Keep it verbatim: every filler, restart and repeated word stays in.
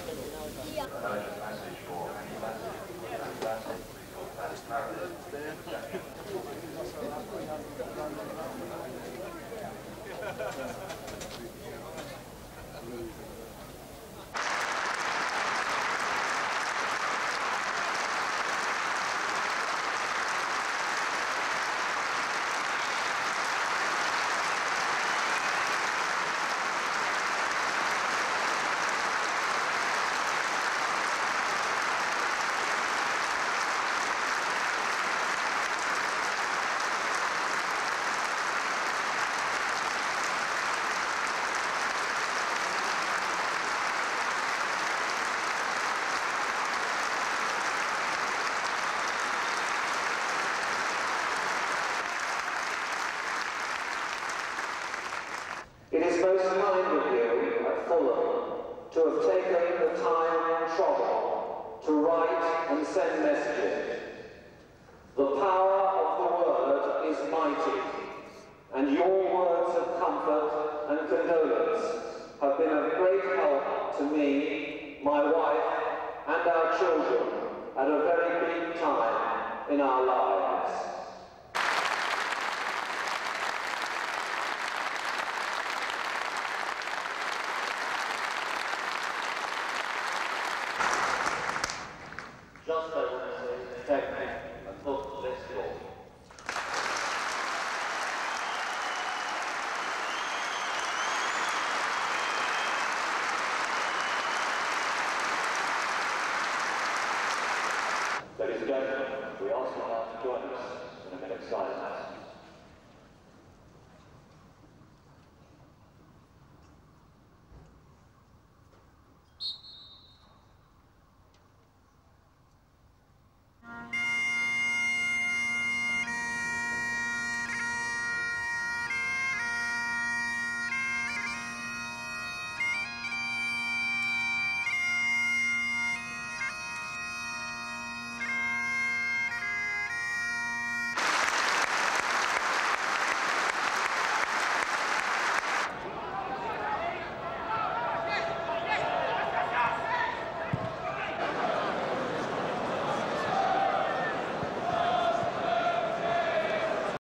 It is most kind of you at Fulham to have taken the time and trouble to write and send messages. The power of the word is mighty, and your words of comfort and condolence have been of great help to me, my wife, and our children at a very bleak time in our lives. Just I want to say thank you and God bless you all. Ladies and gentlemen, we ask you now to join us in a minute's silence.